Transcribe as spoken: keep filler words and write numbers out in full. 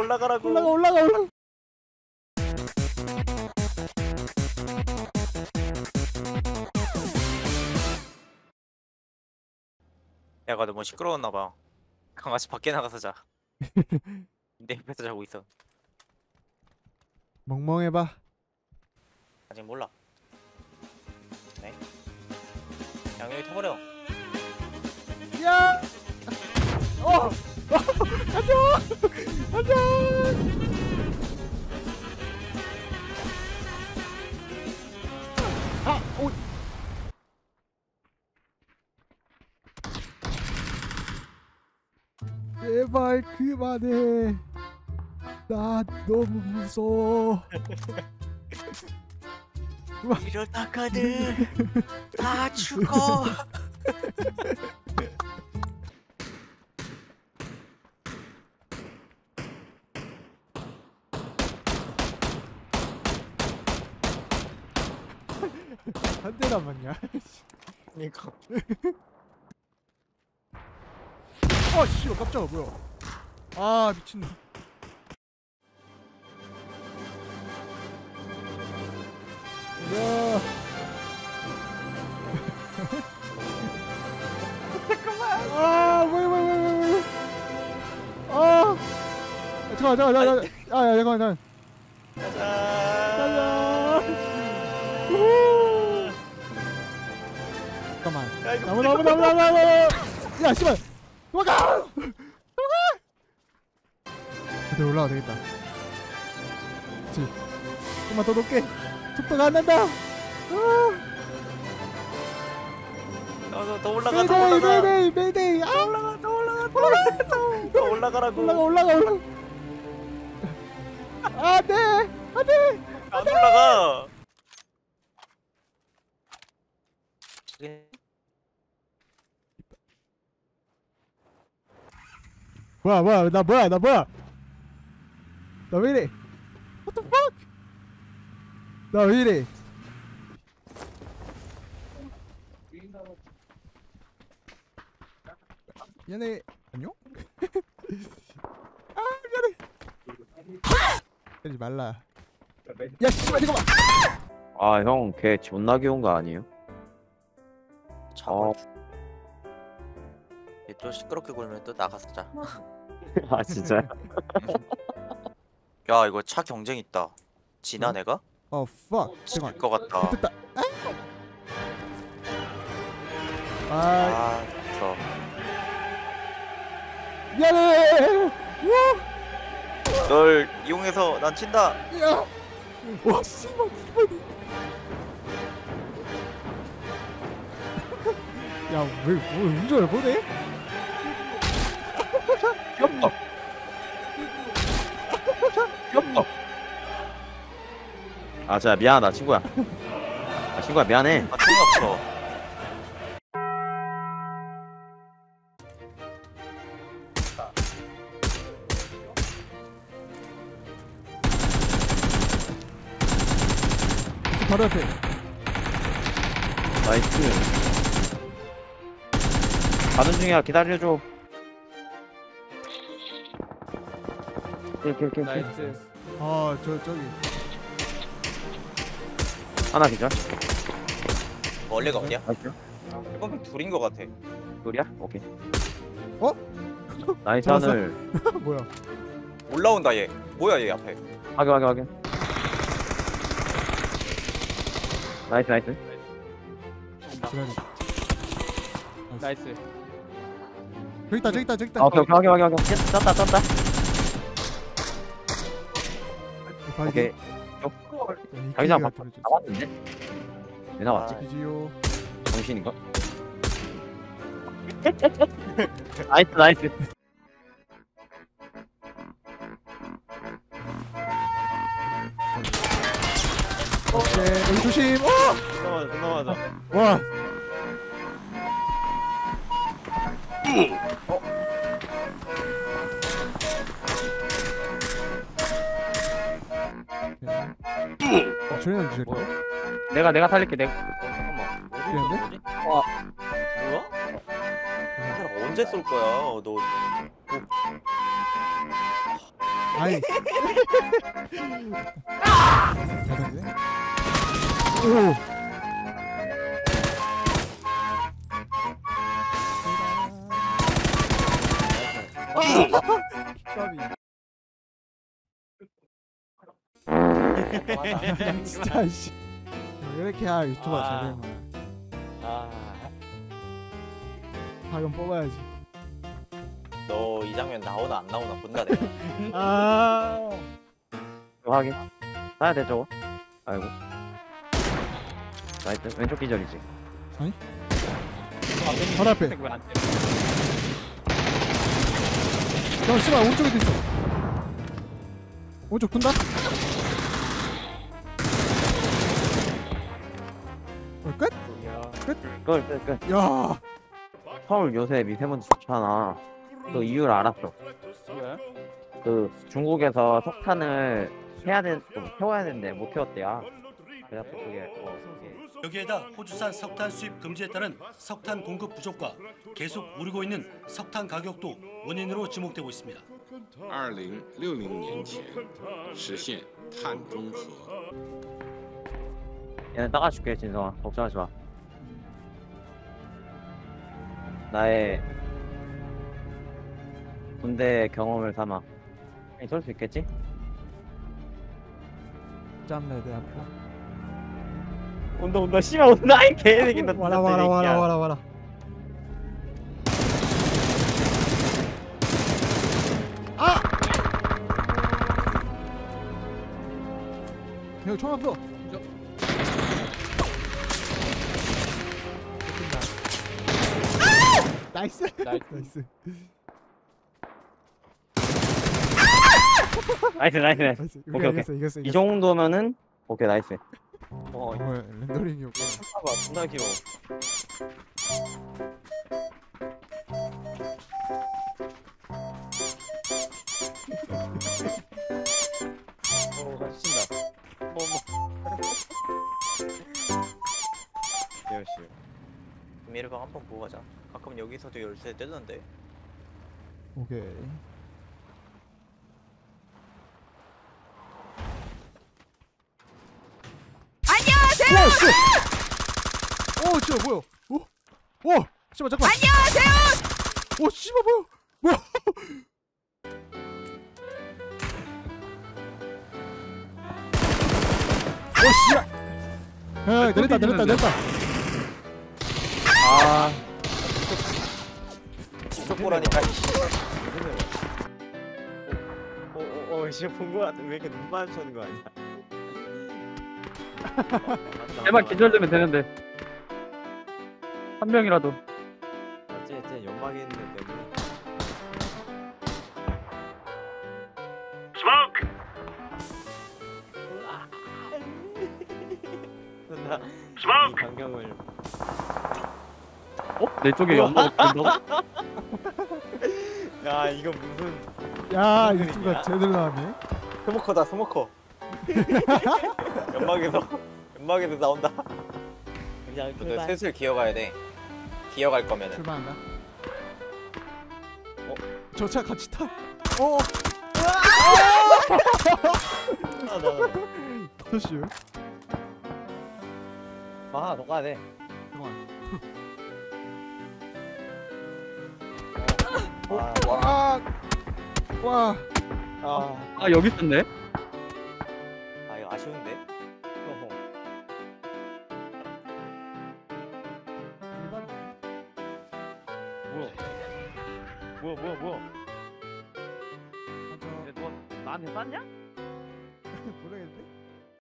올라가라고. 올라가 올라가 올라가. 야가 너무 시끄러웠나봐. 강아지 밖에 나가서 자. 내 옆에서 자고 있어. 멍멍해봐. 아직 몰라. 네. 양념이 터버려. 야! 어! 가자! 가자! 아! 오! 제발 그만해. 나 너무 무서워. 이러다가는 다 죽어. 한 대 남았냐? 그니까. 아 씨발 깜짝아 뭐야? 아 미친놈. 야. 잠깐만. 아 뭐야 뭐야 뭐야 뭐야. 아. 잠깐 잠깐 잠깐. 아야 잠깐 잠깐. 가자. 가자. 우후. 잠깐만. 야, 이거 나무 나무 나무 나무 나무. 야 씨발. 도망가. 도망가. 그대로 올라가 되겠다. 그렇지. 좀만 더 높게. 속도가 안 난다. 아. 더, 더 올라가. 더 메이데이 올라가. 메이데이 메이데이. 아. 더 올라가. 더 올라가. 더 올라가. 더 올라가라고. 올라가 올라가 올라가. 안돼 안돼. 안 올라가. 뭐야 뭐야 나 뭐야 나 뭐야 나 왜 이래? What the fuck? 나 왜 이래? 미안해. 안녕? 아 미안해. 때리지 말라. 야 씨발 잠깐만. 아, 형, 걔 존나 귀여운 거 아니에요? 잡아. 얘또 시끄럽게 굴면 또 나가서 자. 아, 진짜요? 야 이거 차 경쟁 있다. 지나 응? 내가? 어 fuck. 질 잠깐. 것 같다. 됐다. 아 아, 저. 미안해. 널 이용해서 난 친다. 야. 와 씨발 씨발. 야왜 뭐 운전을 보내? 귀엽다. 귀엽다. 아, 진짜 미안하다, 친구야. 아, 친구야, 미안해. 아, 총이 없어. 바로 옆에. 나이스. 가는 중이야, 기다려줘. 이렇게, 이렇게, 이렇게. 나이스. 아 저 저기. 하나 기절. 원래가 어디야? 나이스. 이건 둘인 것 같아. 둘이야? 오케이. 어? 나이스 잡았어? 하늘. 뭐야? 올라온다 얘. 뭐야 얘 앞에. 확인, 확인, 확인. 나이스, 나이스. 지랄이. 나이스. 저기 있다 저기 있다 저기 있다. 아, 오케이, 오케이, 확인, 확인, 확인. 떴다, 떴다. 오케이. 자기장 바 나왔는데? 왜 나왔지? 비지요. 정신인가? 나이스, 나이스. 오케이 여기 조심. 어! 끝나가자 끝나가자. 와. 어? 어, 저리는 주제. 뭐야? 내가, 내가 살릴게, 내가. 어, 잠깐만. 어디 미안한데? 있었지? 와. 뭐야? 내가 언제 쏠 거야? 너. 너... 아니. 잘 던지네. 오. 까비. 야, 진짜 씨. 이렇게 해야 유튜버 잘 되는 거야. 아, 박은 뽑아야지. 너 이 장면 나오나 안 나오나 본다 내가. 아. 이거 확인. 따야 돼 저거. 아이고. 나이스. 왼쪽 기절이지. 바로 앞에. 왜안 돼? 야, 씨발 오른쪽에도 있어. 오른쪽 둔다. 어, 끝? 끝, 끝, 끝. 야. 서울 요새 미세먼지 좋잖아. 그 이유를 알았어. 그 중국에서 석탄을 해야 된, 어, 태워야 되는데 못 태웠대야. 그래서 그게 어, 그게 여기에다 호주산 석탄 수입 금지에 따른 석탄 공급 부족과 계속 오르고 있는 석탄 가격도 원인으로 지목되고 있습니다. 二零六零年前实现碳中和。 얘는 따가줄게 진성아. 걱정하지 마. 나의 군대 경험을 삼아. 쏠 수 있겠지? 짬내 내 앞에. 온다 온다 씨발 온다 이 개새끼 나 와라 와라 와라 와라 와라. 아! 여기 총 없어. 나이스. 나이스. 나이스 나이스 나이스. 나이스. 오케이, 오케이 오케이. 이겼어 이겼어 이 이겼어. 정도면은 오케이 나이스. 어, 뭐야 렌더링이었구나. 봐봐, 존나 길어. 어, 같이친다. 뭐, 뭐. 열심히. 미르방 한 번 보고 가자. 가끔 여기서도 열쇠 뜨던데. 오케이. 안녕하세요. 오, 진짜 뭐야? 오, 오, 씨발 잠깐. 안녕하세요. 오, 씨발 뭐야? 뭐야? 오, 씨발. 야, 내렸다, 내렸다, 내렸다. 아 이쪽 보라니까. 어, 어, 어, 진짜 본거 같아. 왜 이렇게 눈 마주치는 거 아니야? 제발 기절되면 되는데. 한 명이라도. 어째 쟤 연막에 있는데 때문에. 나 이 광경을. 어? 내 쪽에 연막 된다고? 야, 이거 무슨 야, 유튜브가 제대로 나왔네. 스모커다, 스모커. 연막에서 연막에서 나온다. 그냥 너 슬슬 기어가야 돼. 기어갈 거면은. 출발한다. 어? 저 차 같이 타. 어, 아, 나. 터슈. 아, 너 가야 돼. 잠깐만. 와, 와, 와, 와. 아, 아 여기 있었네? 아, 이거 아쉬운데. 어허. 뭐야 뭐야 뭐야 뭐야 맞아. 누가 나한테 쐈냐?